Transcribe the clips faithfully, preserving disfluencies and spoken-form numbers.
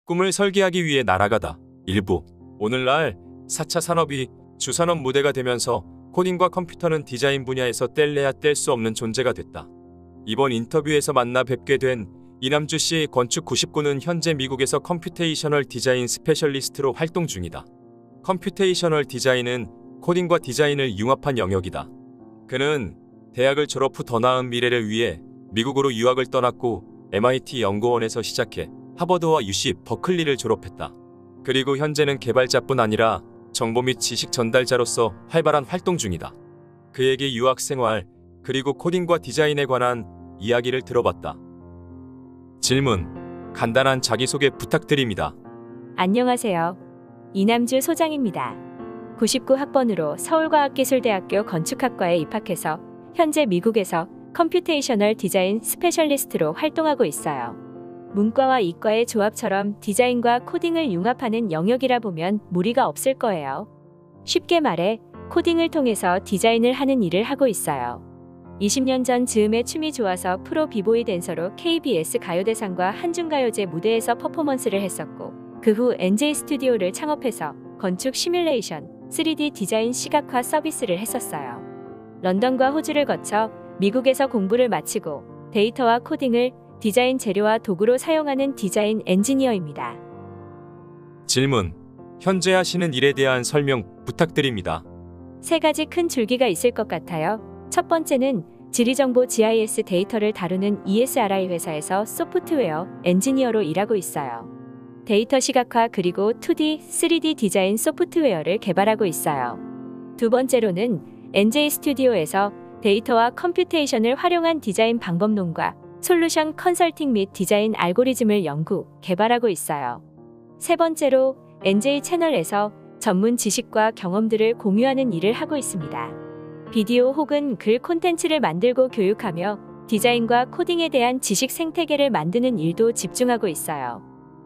꿈을 설계하기 위해 날아가다. 일부. 오늘날 사 차 산업이 주산업 무대가 되면서 코딩과 컴퓨터는 디자인 분야에서 뗄래야 뗄 수 없는 존재가 됐다. 이번 인터뷰에서 만나 뵙게 된 이남주 씨 건축 구십구는 현재 미국에서 컴퓨테이셔널 디자인 스페셜리스트로 활동 중이다. 컴퓨테이셔널 디자인은 코딩과 디자인을 융합한 영역이다. 그는 대학을 졸업 후 더 나은 미래를 위해 미국으로 유학을 떠났고 엠아이티 연구원에서 시작해 하버드와 유씨 버클리를 졸업했다. 그리고 현재는 개발자뿐 아니라 정보 및 지식 전달자로서 활발한 활동 중이다. 그에게 유학 생활, 그리고 코딩과 디자인에 관한 이야기를 들어봤다. 질문. 간단한 자기소개 부탁드립니다. 안녕하세요. 이남주 소장입니다. 구십구 학번으로 서울과학기술대학교 건축학과에 입학해서 현재 미국에서 컴퓨테이셔널 디자인 스페셜리스트로 활동하고 있어요. 문과와 이과의 조합처럼 디자인과 코딩을 융합하는 영역이라 보면 무리가 없을 거예요. 쉽게 말해 코딩을 통해서 디자인을 하는 일을 하고 있어요. 이십 년 전 즈음에 춤이 좋아서 프로 비보이 댄서로 케이비에스 가요대상과 한중가요제 무대에서 퍼포먼스를 했었고, 그 후 엔제이 스튜디오를 창업해서 건축 시뮬레이션, 쓰리디 디자인 시각화 서비스를 했었어요. 런던과 호주를 거쳐 미국에서 공부를 마치고 데이터와 코딩을 디자인 재료와 도구로 사용하는 디자인 엔지니어입니다. 질문. 현재 하시는 일에 대한 설명 부탁드립니다. 세 가지 큰 줄기가 있을 것 같아요. 첫 번째는 지리정보 지아이에스 데이터를 다루는 이에스알아이 회사에서 소프트웨어 엔지니어로 일하고 있어요. 데이터 시각화 그리고 투디, 쓰리디 디자인 소프트웨어를 개발하고 있어요. 두 번째로는 엔제이 스튜디오에서 데이터와 컴퓨테이션을 활용한 디자인 방법론과 솔루션 컨설팅 및 디자인 알고리즘을 연구, 개발하고 있어요. 세 번째로 엔제이 채널에서 전문 지식과 경험들을 공유하는 일을 하고 있습니다. 비디오 혹은 글 콘텐츠를 만들고 교육하며 디자인과 코딩에 대한 지식 생태계를 만드는 일도 집중하고 있어요.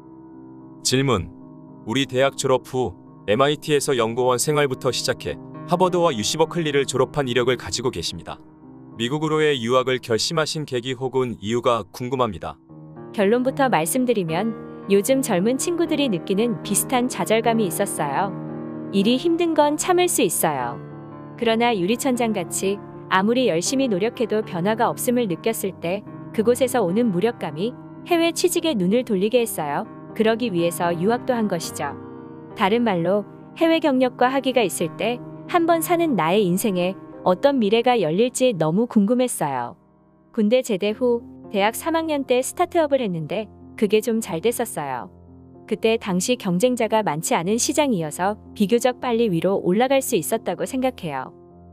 질문. 우리 대학 졸업 후 엠아이티에서 연구원 생활부터 시작해 하버드와 유씨 버클리를 졸업한 이력을 가지고 계십니다. 미국으로의 유학을 결심하신 계기 혹은 이유가 궁금합니다. 결론부터 말씀드리면 요즘 젊은 친구들이 느끼는 비슷한 좌절감이 있었어요. 일이 힘든 건 참을 수 있어요. 그러나 유리천장같이 아무리 열심히 노력해도 변화가 없음을 느꼈을 때 그곳에서 오는 무력감이 해외 취직에 눈을 돌리게 했어요. 그러기 위해서 유학도 한 것이죠. 다른 말로 해외 경력과 학위가 있을 때 한 번 사는 나의 인생에 어떤 미래가 열릴지 너무 궁금했어요. 군대 제대 후 대학 삼 학년 때 스타트업을 했는데 그게 좀 잘 됐었어요. 그때 당시 경쟁자가 많지 않은 시장이어서 비교적 빨리 위로 올라갈 수 있었다고 생각해요.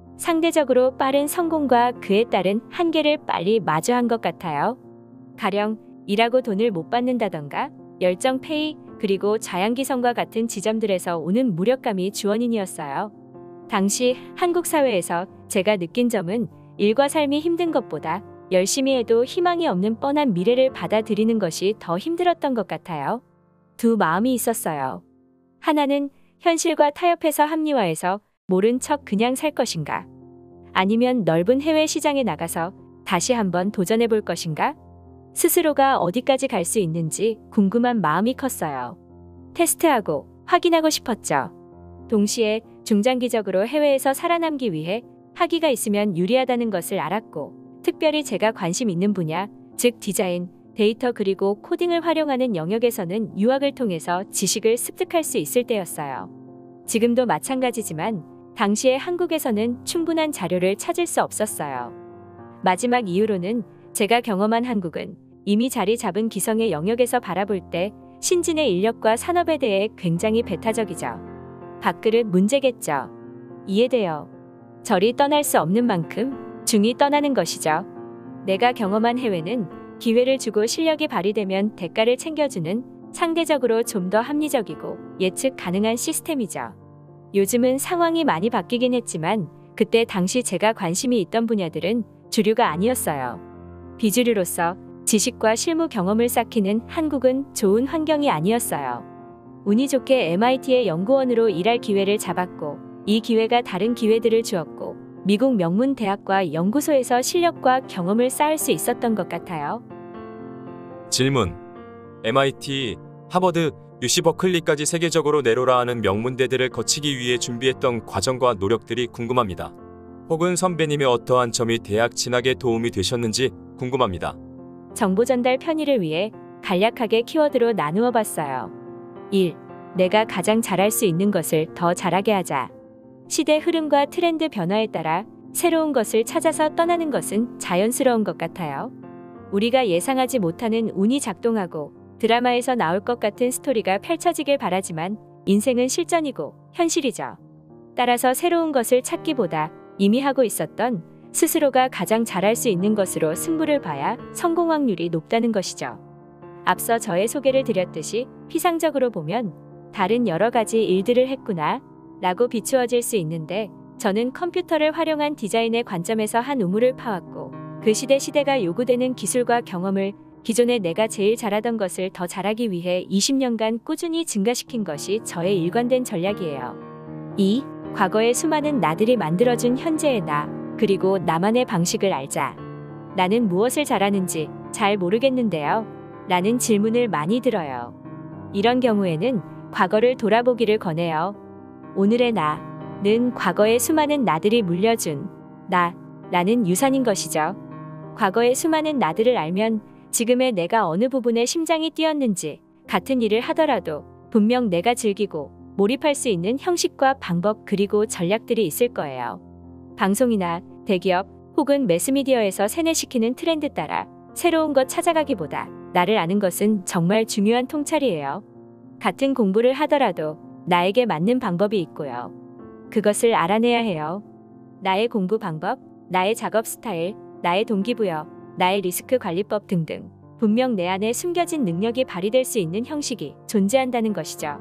상대적으로 빠른 성공과 그에 따른 한계를 빨리 마주한 것 같아요. 가령 일하고 돈을 못 받는다던가 열정 페이 그리고 자양기성과 같은 지점들에서 오는 무력감이 주원인이었어요. 당시 한국 사회에서 제가 느낀 점은 일과 삶이 힘든 것보다 열심히 해도 희망이 없는 뻔한 미래를 받아들이는 것이 더 힘들었던 것 같아요. 두 마음이 있었어요. 하나는 현실과 타협해서 합리화해서 모른 척 그냥 살 것인가? 아니면 넓은 해외 시장에 나가서 다시 한번 도전해 볼 것인가? 스스로가 어디까지 갈 수 있는지 궁금한 마음이 컸어요. 테스트하고 확인하고 싶었죠. 동시에 중장기적으로 해외에서 살아남기 위해 학위가 있으면 유리하다는 것을 알았고, 특별히 제가 관심 있는 분야, 즉 디자인, 데이터 그리고 코딩을 활용하는 영역에서는 유학을 통해서 지식을 습득할 수 있을 때였어요. 지금도 마찬가지지만 당시에 한국에서는 충분한 자료를 찾을 수 없었어요. 마지막 이유로는 제가 경험한 한국은 이미 자리 잡은 기성의 영역에서 바라볼 때 신진의 인력과 산업에 대해 굉장히 배타적이죠. 밥그릇 문제겠죠. 이해돼요. 저리 떠날 수 없는 만큼 중이 떠나는 것이죠. 내가 경험한 해외는 기회를 주고 실력이 발휘되면 대가를 챙겨주는 상대적으로 좀 더 합리적이고 예측 가능한 시스템이죠. 요즘은 상황이 많이 바뀌긴 했지만 그때 당시 제가 관심이 있던 분야들은 주류가 아니었어요. 비주류로서 지식과 실무 경험을 쌓기는 한국은 좋은 환경이 아니었어요. 운이 좋게 엠아이티의 연구원으로 일할 기회를 잡았고, 이 기회가 다른 기회들을 주었고, 미국 명문 대학과 연구소에서 실력과 경험을 쌓을 수 있었던 것 같아요. 질문. 엠아이티, 하버드, 유씨 버클리까지 세계적으로 내로라 하는 명문대들을 거치기 위해 준비했던 과정과 노력들이 궁금합니다. 혹은 선배님의 어떠한 점이 대학 진학에 도움이 되셨는지 궁금합니다. 정보 전달 편의를 위해 간략하게 키워드로 나누어 봤어요. 일. 내가 가장 잘할 수 있는 것을 더 잘하게 하자. 시대 흐름과 트렌드 변화에 따라 새로운 것을 찾아서 떠나는 것은 자연스러운 것 같아요. 우리가 예상하지 못하는 운이 작동하고 드라마에서 나올 것 같은 스토리가 펼쳐지길 바라지만 인생은 실전이고 현실이죠. 따라서 새로운 것을 찾기보다 이미 하고 있었던 스스로가 가장 잘할 수 있는 것으로 승부를 봐야 성공 확률이 높다는 것이죠. 앞서 저의 소개를 드렸듯이 피상적으로 보면 다른 여러 가지 일들을 했구나 라고 비추어질 수 있는데 저는 컴퓨터를 활용한 디자인의 관점에서 한 우물을 파왔고 그 시대 시대가 요구되는 기술과 경험을 기존에 내가 제일 잘하던 것을 더 잘하기 위해 이십 년간 꾸준히 증가시킨 것이 저의 일관된 전략이에요. 이. 과거의 수많은 나들이 만들어준 현재의 나, 그리고 나만의 방식을 알자. 나는 무엇을 잘하는지 잘 모르겠는데요. 라는 질문을 많이 들어요. 이런 경우에는 과거를 돌아보기를 권해요. 오늘의 나는 과거의 수많은 나들이 물려준 나, 라는 유산인 것이죠. 과거의 수많은 나들을 알면 지금의 내가 어느 부분에 심장이 뛰었는지 같은 일을 하더라도 분명 내가 즐기고 몰입할 수 있는 형식과 방법 그리고 전략들이 있을 거예요. 방송이나 대기업 혹은 매스미디어에서 세뇌시키는 트렌드 따라 새로운 것 찾아가기보다 나를 아는 것은 정말 중요한 통찰이에요. 같은 공부를 하더라도 나에게 맞는 방법이 있고요. 그것을 알아내야 해요. 나의 공부 방법, 나의 작업 스타일, 나의 동기부여, 나의 리스크 관리법 등등 분명 내 안에 숨겨진 능력이 발휘될 수 있는 형식이 존재한다는 것이죠.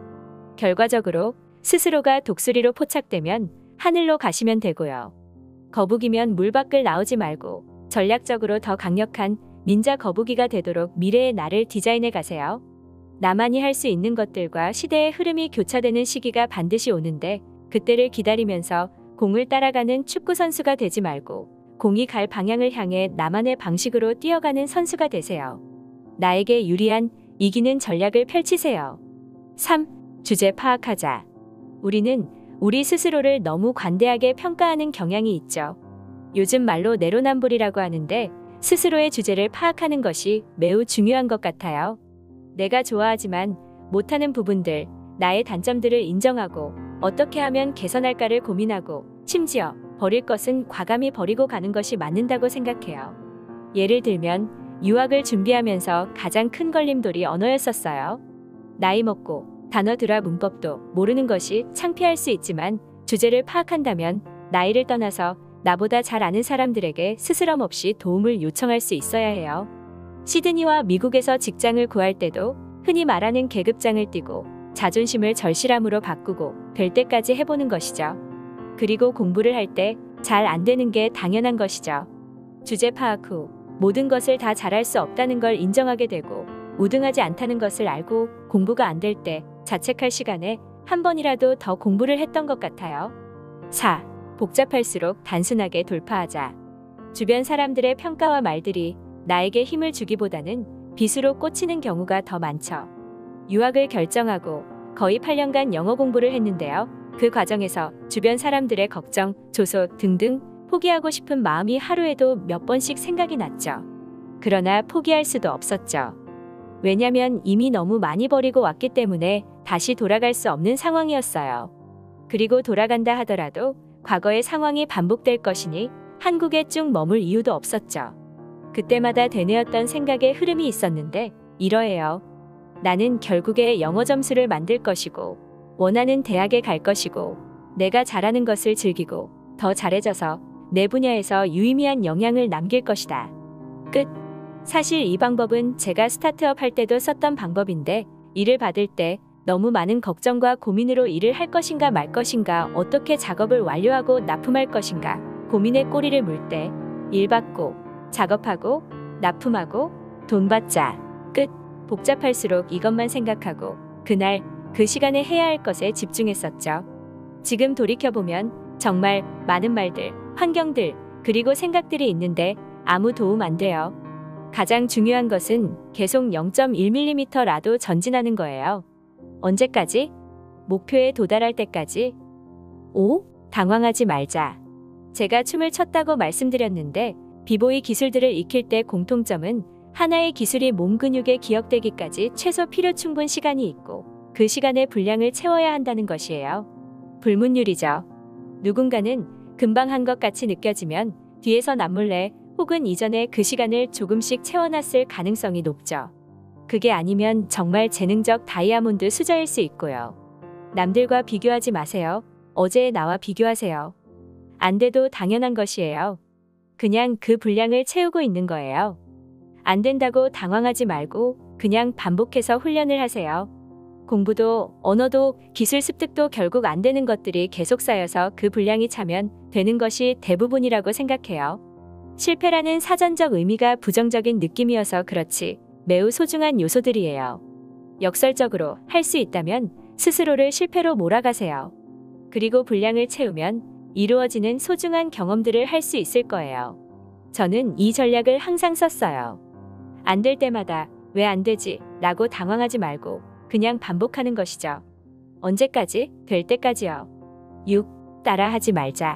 결과적으로 스스로가 독수리로 포착되면 하늘로 가시면 되고요. 거북이면 물 밖을 나오지 말고 전략적으로 더 강력한 닌자 거북이가 되도록 미래의 나를 디자인해 가세요. 나만이 할 수 있는 것들과 시대의 흐름이 교차되는 시기가 반드시 오는데 그때를 기다리면서 공을 따라가는 축구 선수가 되지 말고 공이 갈 방향을 향해 나만의 방식으로 뛰어가는 선수가 되세요. 나에게 유리한 이기는 전략을 펼치세요. 삼. 주제 파악하자. 우리는 우리 스스로를 너무 관대하게 평가하는 경향이 있죠. 요즘 말로 내로남불이라고 하는데 스스로의 주제를 파악하는 것이 매우 중요한 것 같아요. 내가 좋아하지만 못하는 부분들, 나의 단점들을 인정하고 어떻게 하면 개선할까를 고민하고 심지어 버릴 것은 과감히 버리고 가는 것이 맞는다고 생각해요. 예를 들면 유학을 준비하면서 가장 큰 걸림돌이 언어였었어요. 나이 먹고 단어들과 문법도 모르는 것이 창피할 수 있지만 주제를 파악한다면 나이를 떠나서 나보다 잘 아는 사람들에게 스스럼 없이 도움을 요청할 수 있어야 해요. 시드니와 미국에서 직장을 구할 때도 흔히 말하는 계급장을 띄고 자존심을 절실함으로 바꾸고 될 때까지 해보는 것이죠. 그리고 공부를 할 때 잘 안 되는 게 당연한 것이죠. 주제 파악 후 모든 것을 다 잘할 수 없다는 걸 인정하게 되고 우등하지 않다는 것을 알고 공부가 안 될 때 자책할 시간에 한 번이라도 더 공부를 했던 것 같아요. 사. 복잡할수록 단순하게 돌파하자. 주변 사람들의 평가와 말들이 나에게 힘을 주기보다는 빗으로 꽂히는 경우가 더 많죠. 유학을 결정하고 거의 팔 년간 영어 공부를 했는데요. 그 과정에서 주변 사람들의 걱정, 조소 등등 포기하고 싶은 마음이 하루에도 몇 번씩 생각이 났죠. 그러나 포기할 수도 없었죠. 왜냐면 이미 너무 많이 버리고 왔기 때문에 다시 돌아갈 수 없는 상황이었어요. 그리고 돌아간다 하더라도 과거의 상황이 반복될 것이니 한국에 쭉 머물 이유도 없었죠. 그때마다 되뇌었던 생각의 흐름이 있었는데 이러해요. 나는 결국에 영어 점수를 만들 것이고 원하는 대학에 갈 것이고 내가 잘하는 것을 즐기고 더 잘해져서 내 분야에서 유의미한 영향을 남길 것이다. 끝. 사실 이 방법은 제가 스타트업 할 때도 썼던 방법인데 일을 받을 때 너무 많은 걱정과 고민으로 일을 할 것인가 말 것인가 어떻게 작업을 완료하고 납품할 것인가 고민의 꼬리를 물 때 일 받고 작업하고 납품하고 돈 받자. 끝. 복잡할수록 이것만 생각하고 그날 그 시간에 해야 할 것에 집중했었죠. 지금 돌이켜보면 정말 많은 말들, 환경들, 그리고 생각들이 있는데 아무 도움 안 돼요. 가장 중요한 것은 계속 영 점 일 밀리미터라도 전진하는 거예요. 언제까지? 목표에 도달할 때까지. 오? 당황하지 말자. 제가 춤을 췄다고 말씀드렸는데 비보이 기술들을 익힐 때 공통점은 하나의 기술이 몸 근육에 기억되기까지 최소 필요 충분 시간이 있고 그 시간의 분량을 채워야 한다는 것이에요. 불문율이죠. 누군가는 금방 한 것 같이 느껴지면 뒤에서 남몰래 혹은 이전에 그 시간을 조금씩 채워놨을 가능성이 높죠. 그게 아니면 정말 재능적 다이아몬드 수저일 수 있고요. 남들과 비교하지 마세요. 어제의 나와 비교하세요. 안 돼도 당연한 것이에요. 그냥 그 분량을 채우고 있는 거예요. 안 된다고 당황하지 말고 그냥 반복해서 훈련을 하세요. 공부도 언어도 기술 습득도 결국 안 되는 것들이 계속 쌓여서 그 분량이 차면 되는 것이 대부분이라고 생각해요. 실패라는 사전적 의미가 부정적인 느낌이어서 그렇지 매우 소중한 요소들이에요. 역설적으로 할 수 있다면 스스로를 실패로 몰아가세요. 그리고 분량을 채우면 이루어지는 소중한 경험들을 할 수 있을 거예요. 저는 이 전략을 항상 썼어요. 안 될 때마다 왜 안 되지? 라고 당황하지 말고 그냥 반복하는 것이죠. 언제까지? 될 때까지요. 육. 따라하지 말자.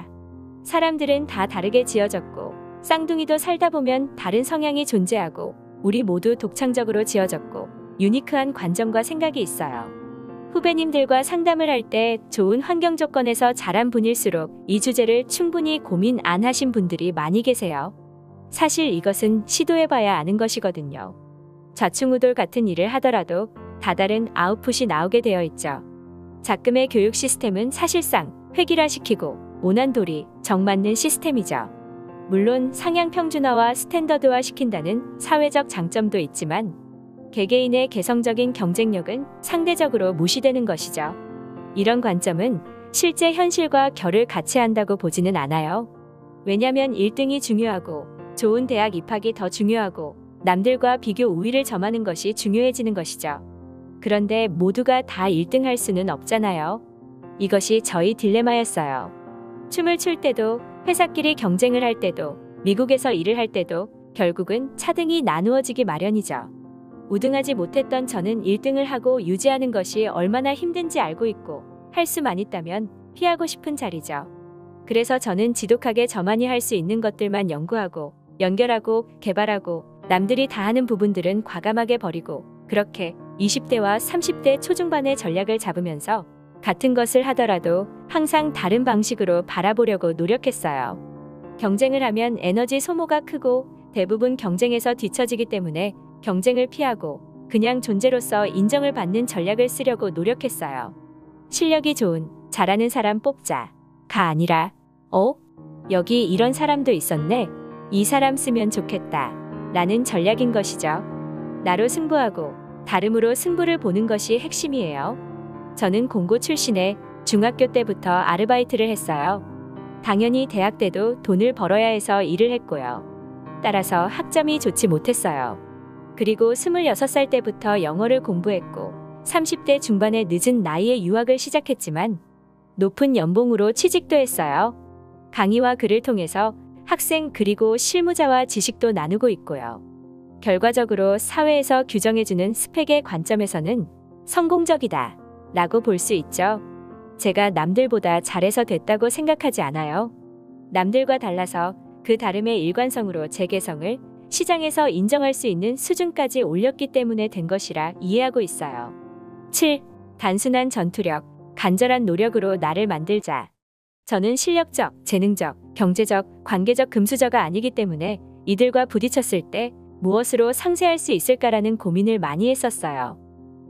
사람들은 다 다르게 지어졌고 쌍둥이도 살다 보면 다른 성향이 존재하고 우리 모두 독창적으로 지어졌고 유니크한 관점과 생각이 있어요. 후배님들과 상담을 할 때 좋은 환경 조건에서 자란 분일수록 이 주제를 충분히 고민 안 하신 분들이 많이 계세요. 사실 이것은 시도해봐야 아는 것이거든요. 좌충우돌 같은 일을 하더라도 다다른 아웃풋이 나오게 되어 있죠. 작금의 교육 시스템은 사실상 획일화시키고 모난돌이 정맞는 시스템이죠. 물론 상향 평준화와 스탠더드화 시킨다는 사회적 장점도 있지만 개개인의 개성적인 경쟁력은 상대적으로 무시되는 것이죠. 이런 관점은 실제 현실과 결을 같이 한다고 보지는 않아요. 왜냐면 일 등이 중요하고 좋은 대학 입학이 더 중요하고 남들과 비교 우위를 점하는 것이 중요해지는 것이죠. 그런데 모두가 다 일 등 할 수는 없잖아요. 이것이 저희 딜레마였어요. 춤을 출 때도 회사끼리 경쟁을 할 때도 미국에서 일을 할 때도 결국은 차등이 나누어지기 마련이죠. 우등하지 못했던 저는 일 등을 하고 유지하는 것이 얼마나 힘든지 알고 있고 할 수만 있다면 피하고 싶은 자리죠. 그래서 저는 지독하게 저만이 할 수 있는 것들만 연구하고 연결하고 개발하고 남들이 다 하는 부분들은 과감하게 버리고 그렇게 이십 대와 삼십 대 초중반의 전략을 잡으면서 같은 것을 하더라도 항상 다른 방식으로 바라보려고 노력했어요. 경쟁을 하면 에너지 소모가 크고 대부분 경쟁에서 뒤처지기 때문에 경쟁을 피하고 그냥 존재로서 인정을 받는 전략을 쓰려고 노력했어요. 실력이 좋은, 잘하는 사람 뽑자. 가 아니라 어? 여기 이런 사람도 있었네. 이 사람 쓰면 좋겠다. 라는 전략인 것이죠. 나로 승부하고 다름으로 승부를 보는 것이 핵심이에요. 저는 공고 출신에 중학교 때부터 아르바이트를 했어요. 당연히 대학 때도 돈을 벌어야 해서 일을 했고요. 따라서 학점이 좋지 못했어요. 그리고 스물여섯 살 때부터 영어를 공부했고 삼십 대 중반의 늦은 나이에 유학을 시작했지만 높은 연봉으로 취직도 했어요. 강의와 글을 통해서 학생 그리고 실무자와 지식도 나누고 있고요. 결과적으로 사회에서 규정해주는 스펙의 관점에서는 성공적이다 라고 볼 수 있죠. 제가 남들보다 잘해서 됐다고 생각하지 않아요. 남들과 달라서 그 다름의 일관성으로 제 개성을 시장에서 인정할 수 있는 수준까지 올렸기 때문에 된 것이라 이해하고 있어요. 칠. 단순한 전투력, 간절한 노력으로 나를 만들자. 저는 실력적, 재능적, 경제적, 관계적 금수저가 아니기 때문에 이들과 부딪혔을 때 무엇으로 상쇄할 수 있을까라는 고민을 많이 했었어요.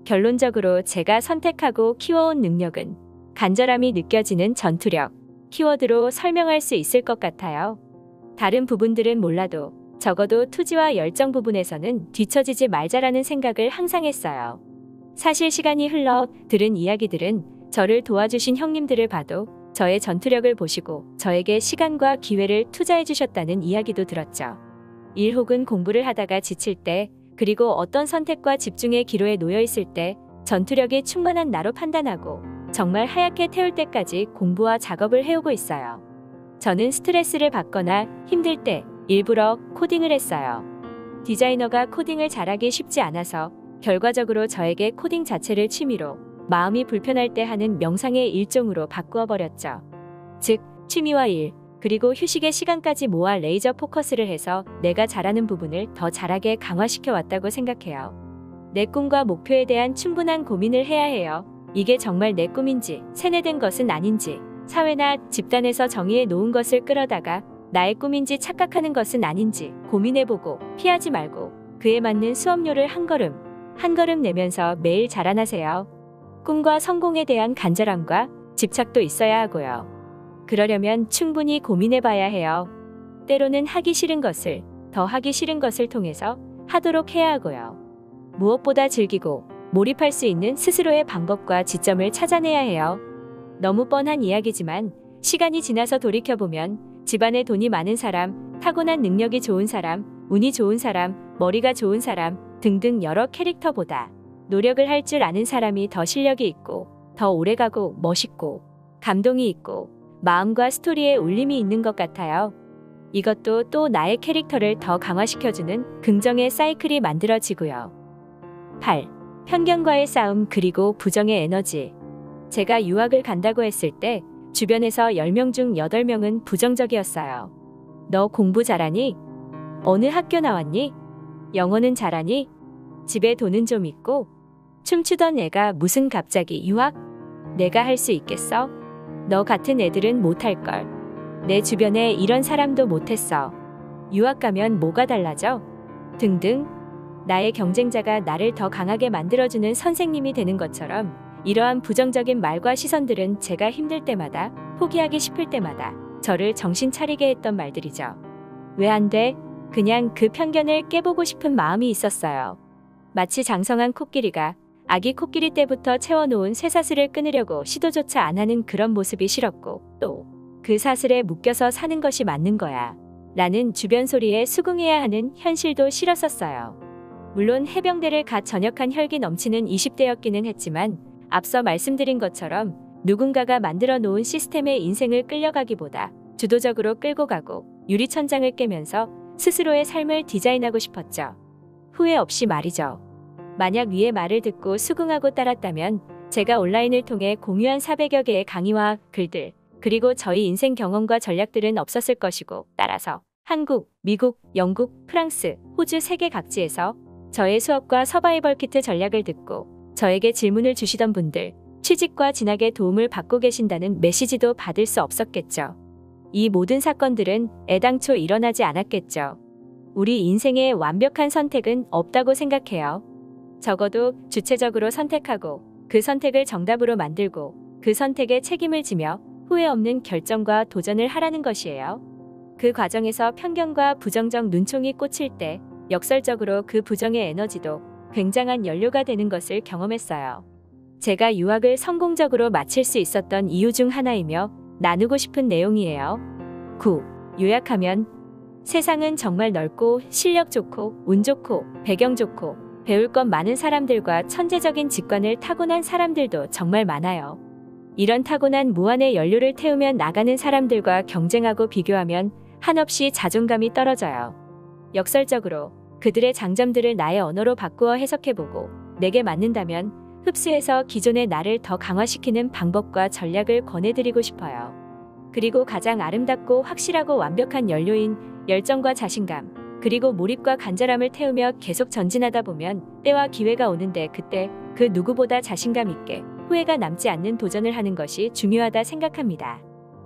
결론적으로 제가 선택하고 키워온 능력은 간절함이 느껴지는 전투력, 키워드로 설명할 수 있을 것 같아요. 다른 부분들은 몰라도 적어도 투지와 열정 부분에서는 뒤처지지 말자라는 생각을 항상 했어요. 사실 시간이 흘러 들은 이야기들은 저를 도와주신 형님들을 봐도 저의 전투력을 보시고 저에게 시간과 기회를 투자해 주셨다는 이야기도 들었죠. 일 혹은 공부를 하다가 지칠 때 그리고 어떤 선택과 집중의 기로에 놓여 있을 때 전투력이 충만한 나로 판단하고 정말 하얗게 태울 때까지 공부와 작업을 해오고 있어요. 저는 스트레스를 받거나 힘들 때 일부러 코딩을 했어요. 디자이너가 코딩을 잘하기 쉽지 않아서 결과적으로 저에게 코딩 자체를 취미로 마음이 불편할 때 하는 명상의 일종으로 바꾸어 버렸죠. 즉, 취미와 일, 그리고 휴식의 시간까지 모아 레이저 포커스를 해서 내가 잘하는 부분을 더 잘하게 강화시켜 왔다고 생각해요. 내 꿈과 목표에 대한 충분한 고민을 해야 해요. 이게 정말 내 꿈인지, 세뇌된 것은 아닌지, 사회나 집단에서 정의해 놓은 것을 끌어다가 나의 꿈인지 착각하는 것은 아닌지 고민해보고 피하지 말고 그에 맞는 수업료를 한 걸음, 한 걸음 내면서 매일 자라나세요. 꿈과 성공에 대한 간절함과 집착도 있어야 하고요. 그러려면 충분히 고민해봐야 해요. 때로는 하기 싫은 것을 더 하기 싫은 것을 통해서 하도록 해야 하고요. 무엇보다 즐기고 몰입할 수 있는 스스로의 방법과 지점을 찾아내야 해요. 너무 뻔한 이야기지만 시간이 지나서 돌이켜보면 집안에 돈이 많은 사람, 타고난 능력이 좋은 사람, 운이 좋은 사람, 머리가 좋은 사람 등등 여러 캐릭터보다 노력을 할 줄 아는 사람이 더 실력이 있고 더 오래가고 멋있고 감동이 있고 마음과 스토리에 울림이 있는 것 같아요. 이것도 또 나의 캐릭터를 더 강화시켜주는 긍정의 사이클이 만들어지고요. 팔. 편견과의 싸움 그리고 부정의 에너지. 제가 유학을 간다고 했을 때 주변에서 열 명 중 여덟 명은 부정적이었어요. 너 공부 잘하니? 어느 학교 나왔니? 영어는 잘하니? 집에 돈은 좀 있고? 춤추던 애가 무슨 갑자기 유학? 내가 할 수 있겠어? 너 같은 애들은 못할걸. 내 주변에 이런 사람도 못했어. 유학 가면 뭐가 달라져? 등등. 나의 경쟁자가 나를 더 강하게 만들어주는 선생님이 되는 것처럼 이러한 부정적인 말과 시선들은 제가 힘들 때마다, 포기하기 싶을 때마다 저를 정신 차리게 했던 말들이죠. 왜 안 돼? 그냥 그 편견을 깨보고 싶은 마음이 있었어요. 마치 장성한 코끼리가 아기 코끼리 때부터 채워놓은 쇠사슬을 끊으려고 시도조차 안 하는 그런 모습이 싫었고, 또 그 사슬에 묶여서 사는 것이 맞는 거야 라는 주변 소리에 수긍해야 하는 현실도 싫었었어요. 물론 해병대를 갓 전역한 혈기 넘치는 이십 대였기는 했지만 앞서 말씀드린 것처럼 누군가가 만들어 놓은 시스템에 인생을 끌려가기보다 주도적으로 끌고 가고 유리천장을 깨면서 스스로의 삶을 디자인하고 싶었죠. 후회 없이 말이죠. 만약 위의 말을 듣고 수긍하고 따랐다면 제가 온라인을 통해 공유한 사백여 개의 강의와 글들, 그리고 저희 인생 경험과 전략들은 없었을 것이고, 따라서 한국, 미국, 영국, 프랑스, 호주 세계 각지에서 저의 수업과 서바이벌 키트 전략을 듣고 저에게 질문을 주시던 분들, 취직과 진학에 도움을 받고 계신다는 메시지도 받을 수 없었겠죠. 이 모든 사건들은 애당초 일어나지 않았겠죠. 우리 인생에 완벽한 선택은 없다고 생각해요. 적어도 주체적으로 선택하고 그 선택을 정답으로 만들고 그 선택에 책임을 지며 후회 없는 결정과 도전을 하라는 것이에요. 그 과정에서 편견과 부정적 눈총이 꽂힐 때 역설적으로 그 부정의 에너지도 굉장한 연료가 되는 것을 경험했어요. 제가 유학을 성공적으로 마칠 수 있었던 이유 중 하나이며 나누고 싶은 내용이에요. 구. 요약하면 세상은 정말 넓고 실력 좋고 운 좋고 배경 좋고 배울 것 많은 사람들과 천재적인 직관을 타고난 사람들도 정말 많아요. 이런 타고난 무한의 연료를 태우며 나가는 사람들과 경쟁하고 비교하면 한없이 자존감이 떨어져요. 역설적으로 그들의 장점들을 나의 언어로 바꾸어 해석해보고 내게 맞는다면 흡수해서 기존의 나를 더 강화시키는 방법과 전략을 권해드리고 싶어요. 그리고 가장 아름답고 확실하고 완벽한 연료인 열정과 자신감, 그리고 몰입과 간절함을 태우며 계속 전진하다 보면 때와 기회가 오는데 그때 그 누구보다 자신감 있게 후회가 남지 않는 도전을 하는 것이 중요하다 생각합니다.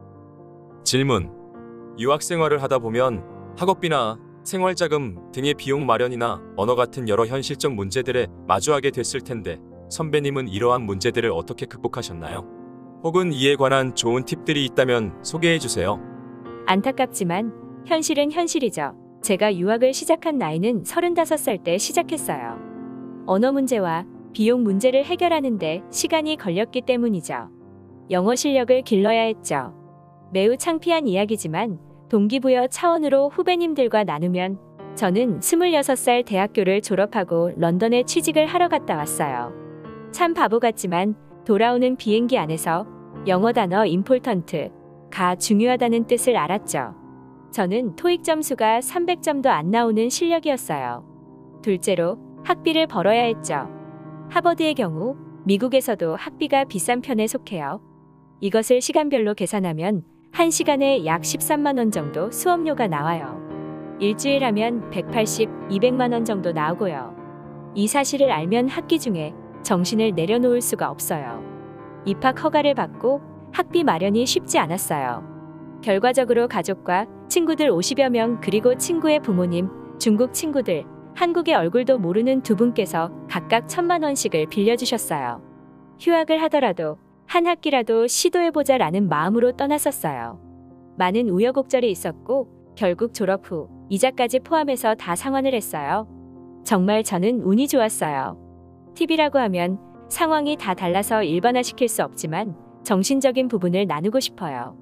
질문. 유학 생활을 하다 보면 학업비나 생활자금 등의 비용 마련이나 언어 같은 여러 현실적 문제들에 마주하게 됐을 텐데 선배님은 이러한 문제들을 어떻게 극복하셨나요? 혹은 이에 관한 좋은 팁들이 있다면 소개해주세요. 안타깝지만 현실은 현실이죠. 제가 유학을 시작한 나이는 서른다섯 살 때 시작했어요. 언어 문제와 비용 문제를 해결하는데 시간이 걸렸기 때문이죠. 영어 실력을 길러야 했죠. 매우 창피한 이야기지만 동기부여 차원으로 후배님들과 나누면 저는 스물여섯 살 대학교를 졸업하고 런던에 취직을 하러 갔다 왔어요. 참 바보 같지만 돌아오는 비행기 안에서 영어 단어 임폴턴트가 중요하다는 뜻을 알았죠. 저는 토익 점수가 삼백 점도 안 나오는 실력이었어요. 둘째로 학비를 벌어야 했죠. 하버드의 경우 미국에서도 학비가 비싼 편에 속해요. 이것을 시간별로 계산하면 한 시간에 약 십삼만 원 정도 수업료가 나와요. 일주일 하면 백팔십, 이백만 원 정도 나오고요. 이 사실을 알면 학기 중에 정신을 내려놓을 수가 없어요. 입학 허가를 받고 학비 마련이 쉽지 않았어요. 결과적으로 가족과 친구들 오십여 명 그리고 친구의 부모님, 중국 친구들, 한국의 얼굴도 모르는 두 분께서 각각 천만 원씩을 빌려주셨어요. 휴학을 하더라도 한 학기라도 시도해보자라는 마음으로 떠났었어요. 많은 우여곡절이 있었고 결국 졸업 후 이자까지 포함해서 다 상환을 했어요. 정말 저는 운이 좋았어요. 팁이라고 하면 상황이 다 달라서 일반화시킬 수 없지만 정신적인 부분을 나누고 싶어요.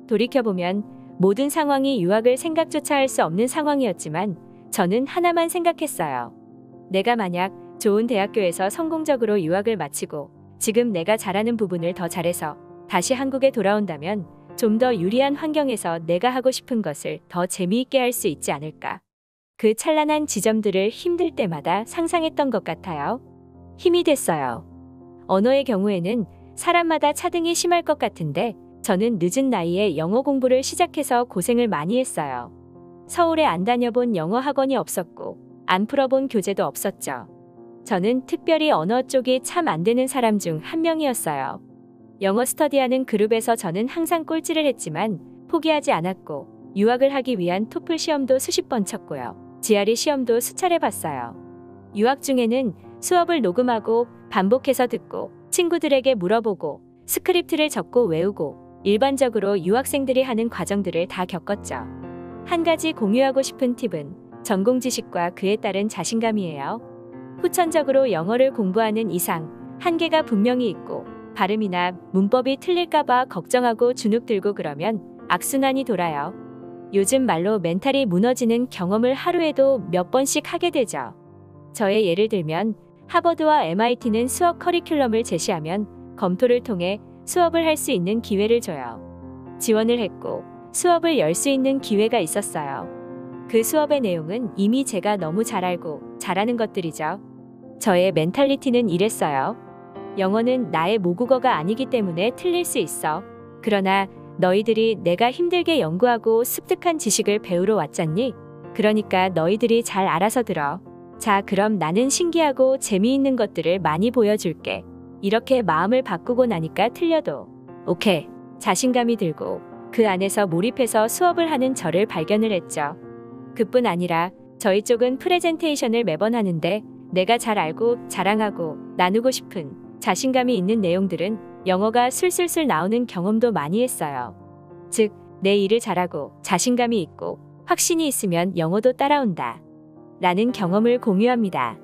돌이켜보면 모든 상황이 유학을 생각조차 할 수 없는 상황이었지만 저는 하나만 생각했어요. 내가 만약 좋은 대학교에서 성공적으로 유학을 마치고 지금 내가 잘하는 부분을 더 잘해서 다시 한국에 돌아온다면 좀 더 유리한 환경에서 내가 하고 싶은 것을 더 재미있게 할 수 있지 않을까. 그 찬란한 지점들을 힘들 때마다 상상했던 것 같아요. 힘이 됐어요. 언어의 경우에는 사람마다 차등이 심할 것 같은데 저는 늦은 나이에 영어 공부를 시작해서 고생을 많이 했어요. 서울에 안 다녀본 영어 학원이 없었고 안 풀어본 교재도 없었죠. 저는 특별히 언어 쪽이 참 안 되는 사람 중 한 명이었어요. 영어 스터디하는 그룹에서 저는 항상 꼴찌를 했지만 포기하지 않았고 유학을 하기 위한 토플 시험도 수십 번 쳤고요. 지알이 시험도 수차례 봤어요. 유학 중에는 수업을 녹음하고 반복해서 듣고 친구들에게 물어보고 스크립트를 적고 외우고 일반적으로 유학생들이 하는 과정들을 다 겪었죠. 한 가지 공유하고 싶은 팁은 전공 지식과 그에 따른 자신감이에요. 후천적으로 영어를 공부하는 이상 한계가 분명히 있고 발음이나 문법이 틀릴까봐 걱정하고 주눅 들고 그러면 악순환이 돌아요. 요즘 말로 멘탈이 무너지는 경험을 하루에도 몇 번씩 하게 되죠. 저의 예를 들면 하버드와 엠아이티는 수업 커리큘럼을 제시하면 검토를 통해 수업을 할 수 있는 기회를 줘요. 지원을 했고 수업을 열 수 있는 기회가 있었어요. 그 수업의 내용은 이미 제가 너무 잘 알고 잘하는 것들이죠. 저의 멘탈리티는 이랬어요. 영어는 나의 모국어가 아니기 때문에 틀릴 수 있어. 그러나 너희들이 내가 힘들게 연구하고 습득한 지식을 배우러 왔잖니? 그러니까 너희들이 잘 알아서 들어. 자, 그럼 나는 신기하고 재미있는 것들을 많이 보여줄게. 이렇게 마음을 바꾸고 나니까 틀려도 오케이. 자신감이 들고 그 안에서 몰입해서 수업을 하는 저를 발견을 했죠. 그뿐 아니라 저희 쪽은 프레젠테이션을 매번 하는데 내가 잘 알고 자랑하고 나누고 싶은 자신감이 있는 내용들은 영어가 술술술 나오는 경험도 많이 했어요. 즉, 내 일을 잘하고 자신감이 있고 확신이 있으면 영어도 따라온다. 라는 경험을 공유합니다.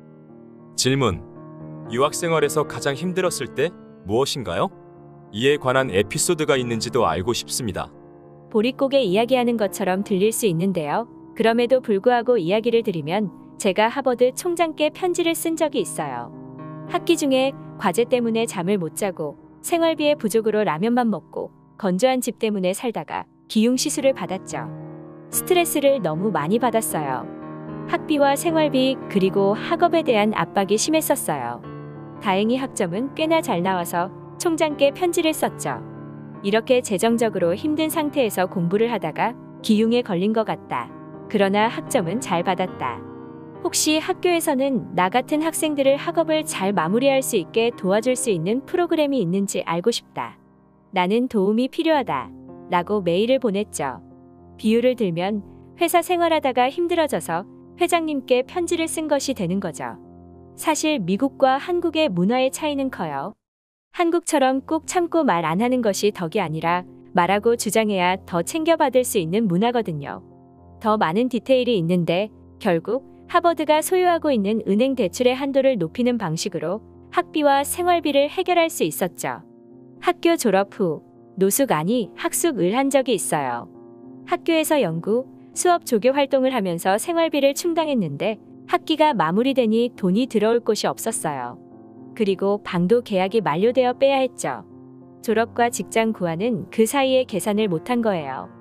질문. 유학 생활에서 가장 힘들었을 때 무엇인가요? 이에 관한 에피소드가 있는지도 알고 싶습니다. 보릿고개 이야기하는 것처럼 들릴 수 있는데요. 그럼에도 불구하고 이야기를 드리면 제가 하버드 총장께 편지를 쓴 적이 있어요. 학기 중에 과제 때문에 잠을 못 자고 생활비의 부족으로 라면만 먹고 건조한 집 때문에 살다가 기흉 시술을 받았죠. 스트레스를 너무 많이 받았어요. 학비와 생활비 그리고 학업에 대한 압박이 심했었어요. 다행히 학점은 꽤나 잘 나와서 총장께 편지를 썼죠. 이렇게 재정적으로 힘든 상태에서 공부를 하다가 기흉에 걸린 것 같다. 그러나 학점은 잘 받았다. 혹시 학교에서는 나 같은 학생들을 학업을 잘 마무리할 수 있게 도와줄 수 있는 프로그램이 있는지 알고 싶다. 나는 도움이 필요하다. 라고 메일을 보냈죠. 비유를 들면 회사 생활하다가 힘들어져서 회장님께 편지를 쓴 것이 되는 거죠. 사실 미국과 한국의 문화의 차이는 커요. 한국처럼 꾹 참고 말 안 하는 것이 덕이 아니라 말하고 주장해야 더 챙겨받을 수 있는 문화거든요. 더 많은 디테일이 있는데 결국 하버드가 소유하고 있는 은행 대출의 한도를 높이는 방식으로 학비와 생활비를 해결할 수 있었죠. 학교 졸업 후 노숙 아니 학숙을 한 적이 있어요. 학교에서 연구, 수업 조교 활동을 하면서 생활비를 충당했는데 학기가 마무리되니 돈이 들어올 곳이 없었어요. 그리고 방도 계약이 만료되어 빼야 했죠. 졸업과 직장 구하는 그 사이에 계산을 못한 거예요.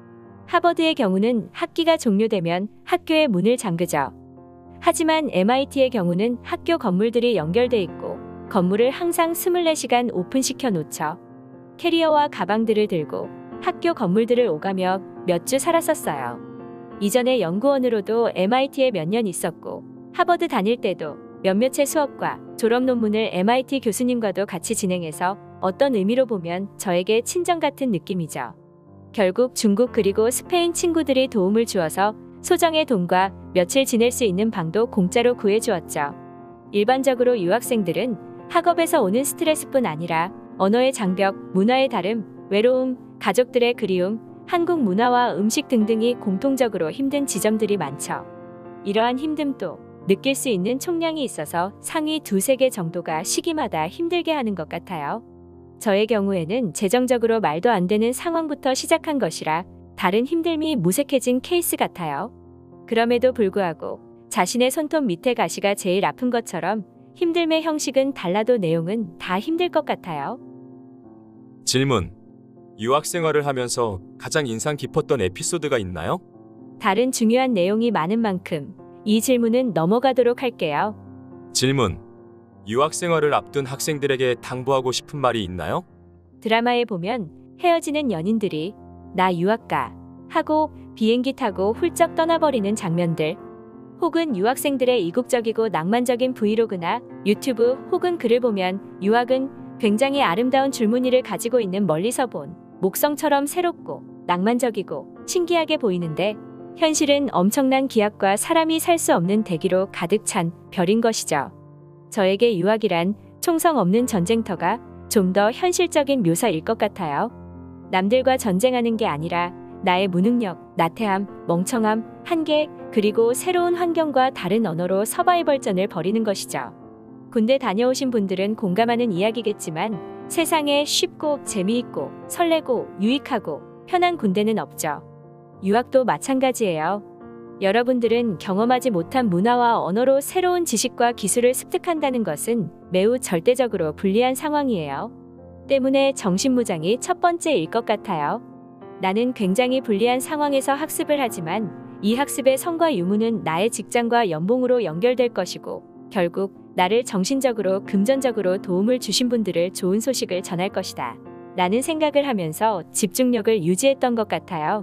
하버드의 경우는 학기가 종료되면 학교의 문을 잠그죠. 하지만 엠아이티의 경우는 학교 건물들이 연결돼 있고 건물을 항상 이십사 시간 오픈시켜 놓죠. 캐리어와 가방들을 들고 학교 건물들을 오가며 몇 주 살았었어요. 이전에 연구원으로도 엠아이티에 몇 년 있었고 하버드 다닐 때도 몇몇의 수업과 졸업 논문을 엠아이티 교수님과도 같이 진행해서 어떤 의미로 보면 저에게 친정 같은 느낌이죠. 결국 중국 그리고 스페인 친구들이 도움을 주어서 소정의 돈과 며칠 지낼 수 있는 방도 공짜로 구해주었죠. 일반적으로 유학생들은 학업에서 오는 스트레스뿐 아니라 언어의 장벽, 문화의 다름, 외로움, 가족들의 그리움, 한국 문화와 음식 등등이 공통적으로 힘든 지점들이 많죠. 이러한 힘듦도 느낄 수 있는 총량이 있어서 상위 두세 개 정도가 시기마다 힘들게 하는 것 같아요. 저의 경우에는 재정적으로 말도 안 되는 상황부터 시작한 것이라 다른 힘듦이 무색해진 케이스 같아요. 그럼에도 불구하고 자신의 손톱 밑에 가시가 제일 아픈 것처럼 힘듦의 형식은 달라도 내용은 다 힘들 것 같아요. 질문. 유학 생활을 하면서 가장 인상 깊었던 에피소드가 있나요? 다른 중요한 내용이 많은 만큼 이 질문은 넘어가도록 할게요. 질문. 유학 생활을 앞둔 학생들에게 당부하고 싶은 말이 있나요? 드라마에 보면 헤어지는 연인들이 나 유학 가 하고 비행기 타고 훌쩍 떠나버리는 장면들, 혹은 유학생들의 이국적이고 낭만적인 브이로그나 유튜브 혹은 글을 보면 유학은 굉장히 아름다운 줄무늬를 가지고 있는 멀리서 본 목성처럼 새롭고 낭만적이고 신기하게 보이는데 현실은 엄청난 기압과 사람이 살 수 없는 대기로 가득 찬 별인 것이죠. 저에게 유학이란 총성 없는 전쟁터가 좀 더 현실적인 묘사일 것 같아요. 남들과 전쟁하는 게 아니라 나의 무능력, 나태함, 멍청함, 한계, 그리고 새로운 환경과 다른 언어로 서바이벌전을 벌이는 것이죠. 군대 다녀오신 분들은 공감하는 이야기겠지만 세상에 쉽고 재미있고 설레고 유익하고 편한 군대는 없죠. 유학도 마찬가지예요. 여러분들은 경험하지 못한 문화와 언어로 새로운 지식과 기술을 습득한다는 것은 매우 절대적으로 불리한 상황이에요. 때문에 정신무장이 첫 번째일 것 같아요. 나는 굉장히 불리한 상황에서 학습을 하지만 이 학습의 성과 유무는 나의 직장과 연봉으로 연결될 것이고 결국 나를 정신적으로 금전적으로 도움을 주신 분들을 좋은 소식을 전할 것이다 라는 생각을 하면서 집중력을 유지했던 것 같아요.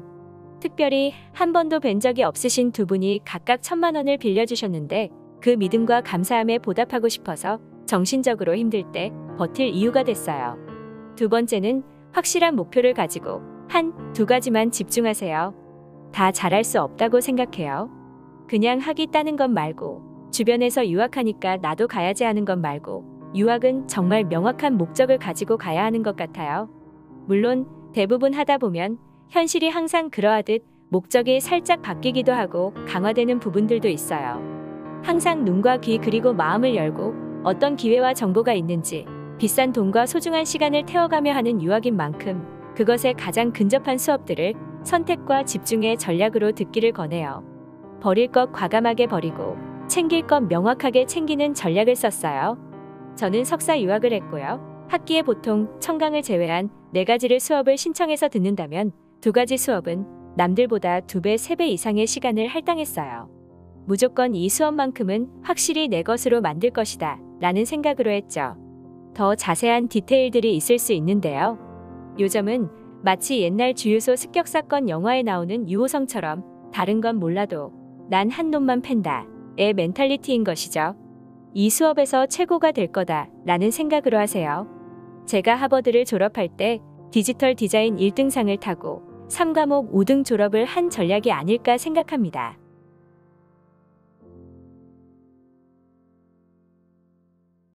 특별히 한 번도 뵌 적이 없으신 두 분이 각각 천만 원을 빌려주셨는데 그 믿음과 감사함에 보답하고 싶어서 정신적으로 힘들 때 버틸 이유가 됐어요. 두 번째는 확실한 목표를 가지고 한 두 가지만 집중하세요. 다 잘할 수 없다고 생각해요. 그냥 학위 따는 것 말고 주변에서 유학하니까 나도 가야지 하는 것 말고 유학은 정말 명확한 목적을 가지고 가야 하는 것 같아요. 물론 대부분 하다 보면 현실이 항상 그러하듯 목적이 살짝 바뀌기도 하고 강화되는 부분들도 있어요. 항상 눈과 귀 그리고 마음을 열고 어떤 기회와 정보가 있는지 비싼 돈과 소중한 시간을 태워가며 하는 유학인 만큼 그것에 가장 근접한 수업들을 선택과 집중의 전략으로 듣기를 권해요. 버릴 것 과감하게 버리고 챙길 것 명확하게 챙기는 전략을 썼어요. 저는 석사 유학을 했고요. 학기에 보통 청강을 제외한 네 가지를 수업을 신청해서 듣는다면 두 가지 수업은 남들보다 두 배, 세 배 이상의 시간을 할당했어요. 무조건 이 수업만큼은 확실히 내 것으로 만들 것이다 라는 생각으로 했죠. 더 자세한 디테일들이 있을 수 있는데요. 요점은 마치 옛날 주유소 습격사건 영화에 나오는 유호성처럼 다른 건 몰라도 난 한 놈만 팬다 의 멘탈리티인 것이죠. 이 수업에서 최고가 될 거다 라는 생각으로 하세요. 제가 하버드를 졸업할 때 디지털 디자인 일 등상을 타고 삼 과목 오 등 졸업을 한 전략이 아닐까 생각합니다.